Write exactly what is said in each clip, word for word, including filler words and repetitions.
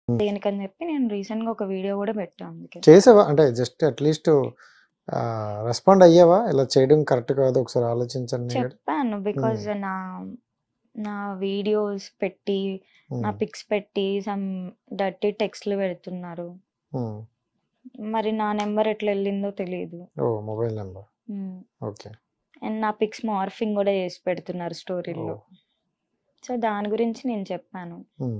హ్మ్. దేనికని చెప్పి నేను రీసెంట్‌గా ఒక వీడియో కూడా పెట్టా అందుకే. చేసావా? అంటే జస్ట్ అట్‌లీస్ట్ ఆహ్, రెస్పాండ్ అయ్యావా? ఇలా చేయడం కరెక్ట్ కాదు. ఒకసారి ఆలోచించండి అని. చెప్పాను. బికాజ్ హ్మ్. నా నా వీడియోస్ పెట్టి, నా హ్మ్. పిక్స్ పెట్టి సమ్ డర్టీ టెక్స్ట్‌లు పెడుతున్నారు. హ్మ్. మరి నా నంబర్ ఎట్లా ఎళ్ళిందో తెలీదు. Oh! Mobile number. Hmm. Okay. And నా పిక్స్ మార్ఫింగ్ కూడా చేసి పెడుతున్నారు స్టోరీల్లో. ఓహ్! సో, దాని గురించి నేను చెప్పాను. హ్మ్.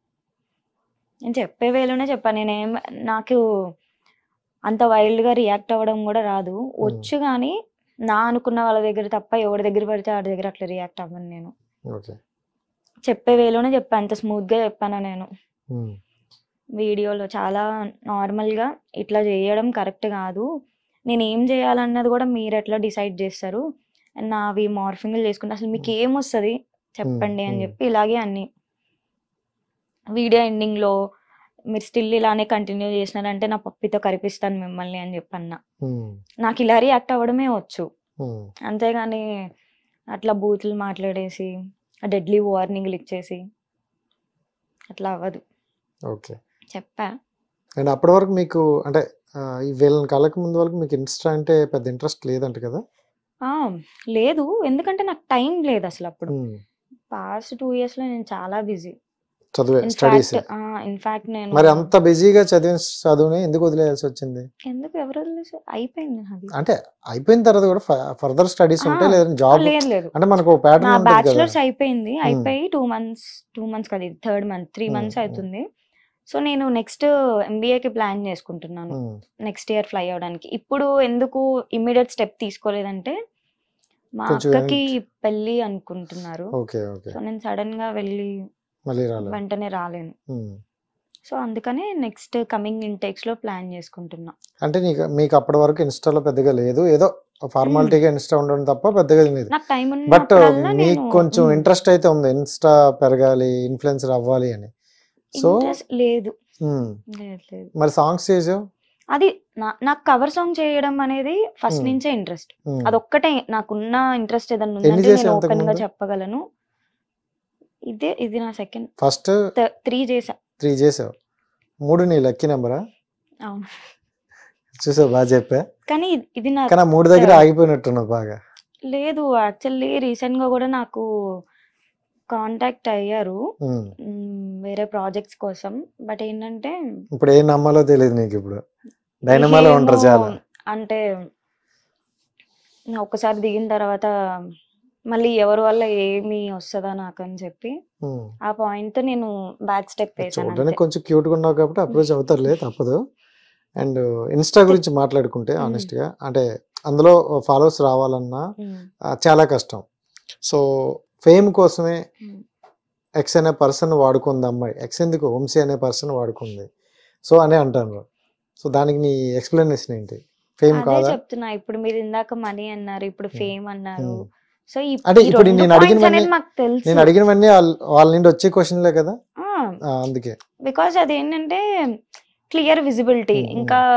నేను చెప్పే వేలోనే చెప్పాను. నేనేం నాకు అంత వైల్డ్‌గా రియాక్ట్ అవ్వడం కూడా రాదు. హ్మ్. వచ్చు గానీ, నా అనుకున్న వాళ్ళ దగ్గర తప్ప ఎవరి దగ్గర పడితే ఆడి దగ్గర అట్లా రియాక్ట్ అవ్వను నేను. ఓకే. చెప్పే వేలోనే చెప్పా. అంత స్మూత్‌గా చెప్పానా నేను. హ్మ్. వీడియోలో చాలా నార్మల్‌గా ఇట్లా చేయడం కరెక్ట్ కాదు. నేనేం చేయాలన్నది కూడా మీరెట్లా డిసైడ్ చేస్తారు. అండ్ నావి మార్ఫింగ్‌లు చేసుకుంటే అసలు హ్మ్. మీకేమొస్తది హ్మ్. చెప్పండి అని హ్మ్. చెప్పి ఇలాగే అన్ని. వీడియో ఎండింగ్‌లో మీరు స్టిల్ ఇలానే కంటిన్యూ చేసినారంటే నా పప్పితో కరిపిస్తాను మిమ్మల్ని అని చెప్పన్నా. హ్మ్. నాకు ఇలా రియాక్ట్ అవ్వడమే వచ్చు. హ్మ్. అంతేగాని అట్లా బూతులు మాట్లాడేసి, డెడ్లీ వార్నింగ్‌లు ఇచ్చేసి అట్లా అవ్వదు. ఓకే. చెప్పా. అండ్ అప్పటి వరకు మీకు అంటే ఆహ్, ఈ వీళ్ళని కలవక ముందు వరకు మీకు ఇన్‌స్టా అంటే పెద్ద ఇంట్రెస్ట్ లేదంట కదా? ఆ! లేదు. ఎందుకంటే నాకు టైం లేదసలప్పుడు. హ్మ్. పాస్ట్ రెండు ఇయర్స్‌లో నేను చాలా బిజీ. చదువే ఇన్‌ఫాక్ట్ స్టడీసే. ఆ! ఇన్‌ఫాక్ట్ నేను మరి అంత బిజీగా చదివిన చదువుని ఎందుకు వదిలేయాల్సొచ్చింది? ఎందుకు ఎవరు వదిలేసారు? అయిపోయింది నాది. అంటే అయిపోయిన తర్వాత కూడా ఫ ఫర్దర్ స్టడీస్ ఆ! ఉంటాయి. లేదంటే ఆ! జాబ్ లేదు లేదు. అంటే మనకు ఒక నా ప్యాటర్న్ ఉంటది కదా! బ్యాచిలర్స్ అయిపోయింది. హ్మ్. అయిపోయి రెండు మంత్స్ రెండు మంత్స్ కాదు ఇది థర్డ్ మంత్. మూడు హ్మ్. మంత్స్ హ్మ్. అవుతుంది. సో, నేను నెక్స్ట్ ఎంబీఏకి ప్లాన్ చేసుకుంటున్నాను. హ్మ్. నెక్స్ట్ ఇయర్ ఫ్లై అవ్వడానికి. ఇప్పుడు ఎందుకు ఇమ్మీడియేట్ స్టెప్ తీసుకోలేదంటే, మా కొంచెం అక్కకి వెనక్కి పెళ్లి అనుకుంటున్నారు. ఓకే. ఓకే. సో, నేను సడెన్‌గా వెళ్ళి మళ్ళీ రాలేదు. వెంటనే రాలేను. హ్మ్. సో, అందుకనే నెక్స్ట్ కమింగ్ ఇన్‌టేక్స్‌లో ప్లాన్ చేసుకుంటున్నా. అంటే నీకు మీకు అప్పటి వరకు ఇన్‌స్టాలో పెద్దగా లేదు. ఏదో హ్మ్. ఫార్మాలిటీగా ఇన్‌స్టా ఉండడం తప్ప పెద్దగా ఏం లేదు. నాకు టైం బట్ ఉన్నప్పుడల్లా మీకు నేను కొంచెం హ్మ్. ఇంట్రెస్ట్ అయితే ఉంది. ఇన్‌స్టా పెరగాలి, ఇన్‌ఫ్లుయెన్సర్ అవ్వాలి అని. సో ఇంట్రెస్ట్ లేదు. హ్మ్. లేదు లేదు. మరి సాంగ్స్ చేసావు? అది నా నాకు కవర్ సాంగ్ చేయడం అనేది ఫస్ట్ హ్మ్. నుంచే ఇంట్రెస్ట్. హ్మ్. అదొక్కటే నాకున్న ఇంట్రెస్ట్ ఏదన్నా ఎన్ని ఉందంటే నేను చేసావు ఓపెన్‌గా అంతకుముందు? చెప్పగలను. ఇదే ఇది నా సెకండ్ ఫస్ట్ థ మూడు చేశా. మూడు చేసావు. మూడు నీ లక్కీ నంబరా? అవును. చూసావా బా చెప్పా. కానీ ఇది ఇది నా కానీ ఆ మూడు దగ్గర థర్డ్. ఆగిపోయినట్టున్నావు బాగా. లేదు యాక్చువల్లీ రీసెంట్‌గా కూడా నాకు కాంటాక్ట్ అయ్యారు. హ్మ్. హ్మ్. వేరే ప్రాజెక్ట్స్ కోసం. బట్ ఏంటంటే ఇప్పుడు ఏం నమ్మాలో తెలీదు నీకిప్పుడు. డైనమాలో ఏమో ఉంటారు చాలా. అంటే ఒక్కసారి దిగిన తర్వాత మళ్ళీ ఎవరి వల్ల ఏమి వస్తదా నాకని చెప్పి హ్మ్. ఆ పాయింట్‌తో నేను బ్యాక్ స్టెప్ వేసాను అంతే. చూడడానికి కొంచెం క్యూట్‌గా ఉన్నావు కాబట్టి అప్రోచ్ అవుతారులే తప్పదు. అండ్ ఇన్‌స్టా గురించి మాట్లాడుకుంటే హ్మ్. హానెస్ట్‌గా అంటే అందులో ఫాలోవర్స్ రావాలన్నా హ్మ్. ఆహ్, చాలా కష్టం. సో ఫేమ్ కోసమే హ్మ్. ఎక్స్ అనే పర్సన్ వాడుకుంది అమ్మాయి. ఎక్స్ ఎందుకు వంశీ అనే పర్సన్ వాడుకుంది. సో అని అంటారు. సో దానికి నీ ఎక్స్‌ప్లనేషన్ ఏంటి? ఫేమ్ అదే కాదా? చెప్తున్నా. ఇప్పుడు మీరు ఇందాక మనీ అన్నారు. ఇప్పుడు హ్మ్. ఫేమ్ అన్నారు. హ్మ్. సో, ఈ అంటే ఈ ఇప్పుడు రెండు నేను పాయింట్స్ అడిగినవన్నీ అనేది మాకు తెలుసు. నేను అడిగినవన్నీ ఆల్ వాళ్ళ నుండి వచ్చే క్వెషన్‌లే కదా! ఆ! ఆ! అందుకే. బికాజ్ అదేంటంటే క్లియర్ విజిబిలిటీ. హ్మ్. హ్మ్. ఇంకా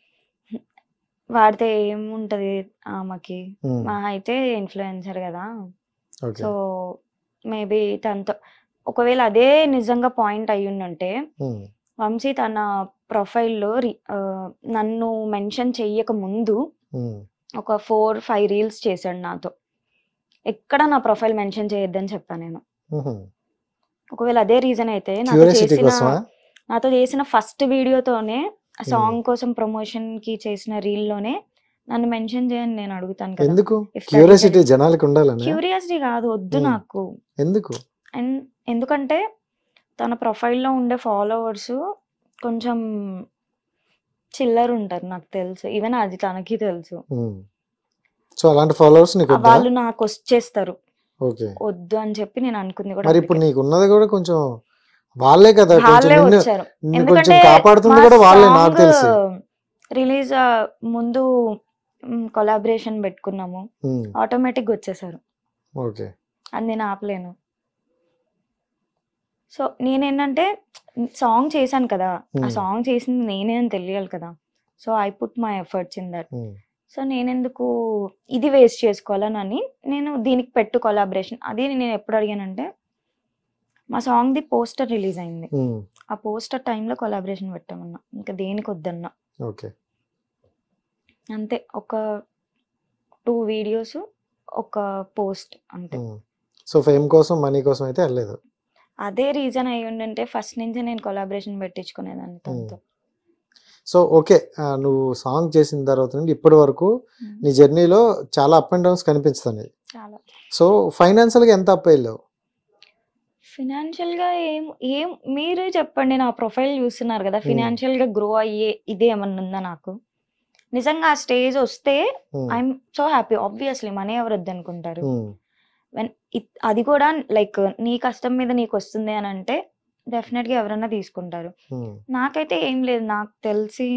వాడితే ఏముంటది ఆమెకి. హ్మ్. మహా అయితే ఇన్‌ఫ్లుయెన్సర్ గదా! ఓకే. సో, మేబీ తనతో ఒకవేళ అదే నిజంగా పాయింట్ అయ్యుండుంటే హ్మ్. వంశీ తన ప్రొఫైల్‌లో రి ఆహ్, నన్ను మెన్షన్ చెయ్యక ముందు హ్మ్. ఒక నాలుగు, ఐదు రీల్స్ చేశాడు నాతో. ఎక్కడ నా ప్రొఫైల్ మెన్షన్ చేయొద్దని చెప్పా నేను. హుహు. ఒకవేళ అదే రీజన్ అయితే నాతో క్యూరియాసిటీ చేసిన కోసమా? నాతో చేసిన ఫస్ట్ వీడియోతోనే ఆ హ్మ్. సాంగ్ కోసం ప్రమోషన్‌కి చేసిన రీల్‌లోనే నన్ను మెన్షన్ చేయని నేను అడుగుతాను కదా! ఎందుకు? If that is the curiosity reason. జనాలకి ఉండాలనా? క్యూరియాసిటీ కాదు వద్దు హ్మ్. నాకు. ఎందుకు? అండ్ ఎందుకంటే తన ప్రొఫైల్‌లో ఉండే ఫాలోవర్స్ కొంచెం చిల్లర ఉంటారు నాకు తెలుసు. ఈవెన్ అది తనకి తెలుసు. హ్మ్. సో అలాంటి ఫాలోవర్స్ ఆ నీకొద్దా? వాళ్ళు నాకొచ్చేస్తారు. ఓకే. వద్దు అని చెప్పి నేను అనుకుంది కూడా మరి ఇప్పుడు అందుకే. నీకున్నది కూడా కొంచెం వాళ్ళే కదా! కొంచెం వాళ్ళే నిన్ను వచ్చారు. నిన్ను కొంచెం ఎందుకంటే కాపాడుతుంది మా కూడా వాళ్ళే నాకు సాంగ్ తెలిసి. రిలీజ్ ఆహ్, ముందు హ్మ్. కొలాబరేషన్ పెట్టుకున్నాము. హ్మ్. ఆటోమేటిక్‌గా వచ్చేసారు. ఓకే. అది నేను ఆపలేను. సో, నేనేంటంటే సాంగ్ చేశాను కదా! ఆ హ్మ్. సాంగ్ చేసింది నేనే అని తెలియాలి కదా! So, I put my efforts in that. Hmm. So, నేనెందుకు ఇది వేస్ట్ చేసుకోవాలనని నేను దీనికి పెట్టు కొలాబరేషన్. అది నేను ఎప్పుడు అడిగానంటే మా సాంగ్ది పోస్టర్ రిలీజ్ అయింది. ఉమ్, ఆ పోస్టర్ టైంలో కొలాబరేషన్ పెట్టామన్నా. ఇంకా దేనికి వద్దన్నా. ఓకే. అంతే. ఒక టూ వీడియోస్, ఒక పోస్ట్ అంతే. ఉమ్. సో ఫేమ్ కోసం మనీ కోసం అయితే వెళ్ళలేదు. అదే రీజన్ అయ్యి ఉండంటే ఫస్ట్ నుంచి నేను కొలాబరేషన్ పెట్టించుకునేదాన్ని తనతో. సో ఓకే, ఆ, నువ్వు సాంగ్ చేసిన తర్వాత నుండి ఇప్పటి వరకు ఉమ్. నీ జర్నీలో చాలా అప్ అండ్ డౌన్స్ కనిపిస్తున్నాయి. చాలా. సో ఫైనాన్షియల్గా ఎంత అప్ అయ్యావు? ఫినాన్షియల్‌గా ఏం ఏం మీరే చెప్పండి. నా ప్రొఫైల్ చూస్తున్నారు కదా! ఉమ్, ఫినాన్షియల్‌గా గ్రో అయ్యే ఇదే ఏమన్నా ఉందా నాకు? నిజంగా ఆ స్టేజ్ వస్తే um, I'm so happy. Obviously money ఎవరు వద్దనుకుంటారు. ఉమ్, వెన్ ఇట్ అది కూడా లైక్ నీ కష్టం మీద నీకు వస్తుంది అని అంటే డెఫినెట్‌గా ఎవరైనా తీసుకుంటారు. ఉమ్, నాకైతే ఏం లేదు. నాకు తెలిసి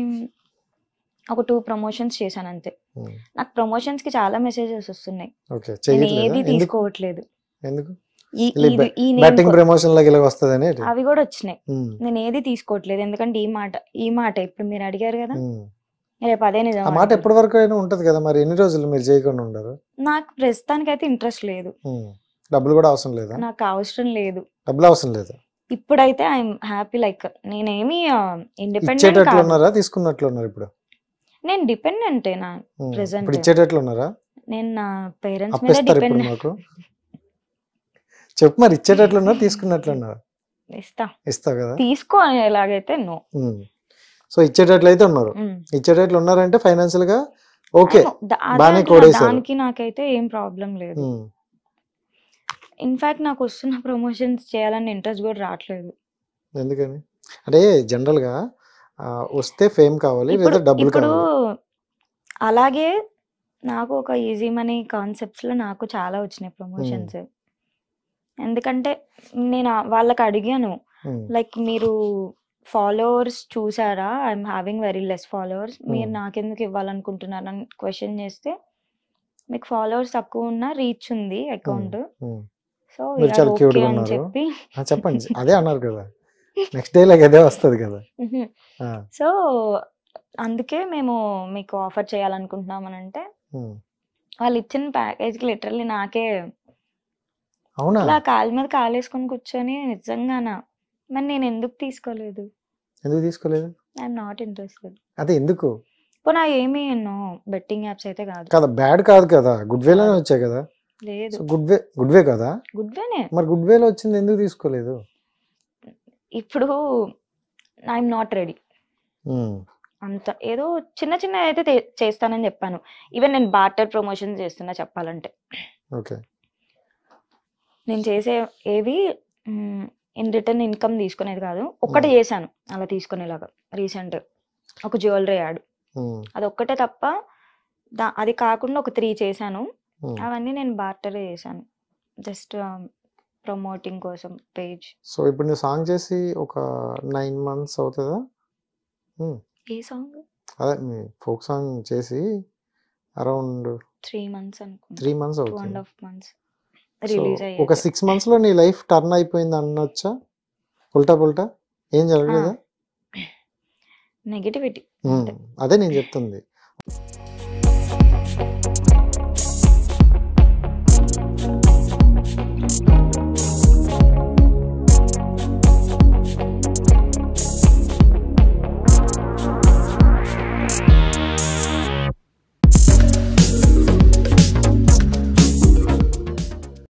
ఒక టూ ప్రమోషన్స్ చేశాను అంతే. ఉమ్. నాకు ప్రమోషన్స్‌కి చాలా మెసేజెస్ వస్తున్నాయి. ఓకే, నేను చెయ్యట్లేదా? ఏది ఎందుకు తీసుకోవట్లేదు. ఎందుకు ఈ ఇలా ఇది ఈ నేమ్ బ్యాటింగ్ ప్రమోషన్ లాగా ఇలా వస్తుందని? అవి కూడా వచ్చినాయి. నేను ఏది తీసుకోవట్లేదు. ఎందుకంటే ఈ మాట ఈ మాట ఇప్పుడు మీరు అడిగారు కదా! రేపు అదే నిజం ఆ మాట అంటారు. ఎప్పటి వరకు అయినా ఉంటది కదా, మరి ఎన్ని రోజులు మీరు చేయకుండా ఉండరు? నాకు ప్రస్తుతానికైతే ఇంట్రెస్ట్ లేదు. ఉమ్. డబ్బులు కూడా అవసరం లేదా? నాకు అవసరం లేదు. డబ్బులు అవసరం లేదు. ఇప్పుడైతే ఐఎమ్ హ్యాపీ. లైక్ నేనేమి ఇండిపెండెంట్ ఇచ్చేటట్లు కాదు. ఉన్నారా, తీసుకున్నట్లు ఉన్నారు ఇప్పుడు? నేను డిపెండెంటే నా ఉమ్. ప్రెసెంట్. ఇప్పుడు ఇచ్చేటట్లు ఉన్నారా? నేను నా పేరెంట్స్ మీద అప్పిస్తారు ఇప్పుడు డిపెండ్. మాకు? చెప్పు మరి, ఇచ్చేటట్లు ఉన్నారు, తీసుకున్నట్లు ఉన్నారు? ఇస్తా. ఇస్తావు కదా. తీసుకో ఎలాగైతే నో. ఉమ్. సో ఇచ్చేటట్లు అయితే ఉన్నారు. ఇచ్చేటట్లు ఉన్నారంటే ఫైనాన్షియల్ గా ఓకే, బాగానే కోడేశారు. దానికి నాకైతే ఏం ప్రాబ్లం లేదు. ఉమ్. ఇన్ఫాక్ట్ నాకు వస్తున్న ప్రమోషన్స్ చేయాలని ఇంట్రెస్ట్ కూడా రావట్లేదు. ఎందుకని అంటే జనరల్ గా ఆ, వస్తే ఫేమ్ కావాలి ఇప్పుడు లేదా డబ్బులు ఇప్పుడు కావాలి? అలాగే నాకు ఒక ఈజీ మనీ కాన్సెప్ట్స్ లో నాకు చాలా వచ్చినాయి ప్రమోషన్స్. ఎందుకంటే నేను ఆ- వాళ్ళకి అడిగాను ఉమ్. లైక్ మీరు ఫాలోవర్స్ చూసారా? I'm having very less followers. మీరు ఉమ్. నాకెందుకు ఇవ్వాలనుకుంటున్నారు అని క్వశ్చన్ చేస్తే మీకు ఫాలోవర్స్ తక్కువ ఉన్న రీచ్ ఉంది ఉమ్. అకౌంట్. ఉమ్. సో మీరు చాలా ఓకే క్యూట్ గా అని ఉన్నారు. చెప్పి ఆ, చెప్పండి, అదే అన్నారు కదా, నెక్స్ట్ డే లాగా అదే వస్తుంది కదా. ఆ, సో అందుకే మేము మీకు ఆఫర్ చేయాలనుకుంటున్నాం అని అంటే ఉమ్. వాళ్ళు ఇచ్చిన ప్యాకేజ్కి లిటరల్లీ నాకే అవునా? ఇట్లా కాలు మీద కాలేసుకొని కూర్చొని నిజంగానా మరి నేను ఎందుకు తీసుకోలేదు? ఎందుకు తీసుకోలేదు? I'm not interested. అదే ఎందుకు పోనా ఏమి ఎన్నో బెట్టింగ్ యాప్స్ అయితే కాదు. కదా, బ్యాడ్ కాదు కదా, గుడ్ వేలోనే కాదు. వచ్చాయి కదా. లేదు. So good way, good way కదా. గుడ్ వేనే. మరి గుడ్ వేలో వచ్చింది ఎందుకు తీసుకోలేదు? ఇప్పుడు ఐఎమ్ నాట్ రెడీ. ఉమ్. అంత ఏదో చిన్న చిన్న అయితే తే- చేస్తానని చెప్పాను. ఈవెన్ నేను బార్టర్ ప్రమోషన్ చేస్తున్నా చెప్పాలంటే. ఓకే. నేను చేసే ఏవి ఇన్ రిటర్న్ ఇన్కమ్ తీసుకునేది కాదు. ఒక్కటే చేశాను అలా తీసుకునేలాగా రీసెంట్ ఒక జ్యువెలరీ యాడ్. ఉమ్. అది ఒక్కటే తప్ప దా అది కాకుండా ఒక త్రీ చేశాను. ఉమ్. అవన్నీ నేను బార్టరే చేశాను. జస్ట్ ప్రమోటింగ్ కోసం పేజ్. సో ఇప్పుడు నువ్వు సాంగ్ చేసి ఒక నైన్ మంత్స్ అవుతుందా? ఉమ్. ఏ సాంగ్? అదే మీ ఫోక్ సాంగ్ చేసి అరౌండ్ త్రీ మంత్స్ అనుకుంటా. త్రీ మంత్స్ టూ అండ్ అవుతుంది. హాఫ్ మంత్స్ సో రిలీజ్ ఒక అయ్యేది. సిక్స్ మంత్స్ లో నీ లైఫ్ టర్న్ అయిపోయింది అనొచ్చా? ఉల్టా పుల్టా ఏం జరగలేదా? Negativity um. అంతే. అదే నేను చెప్తుంది.